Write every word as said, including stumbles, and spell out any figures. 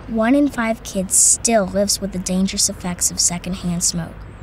One in five kids still lives with the dangerous effects of secondhand smoke.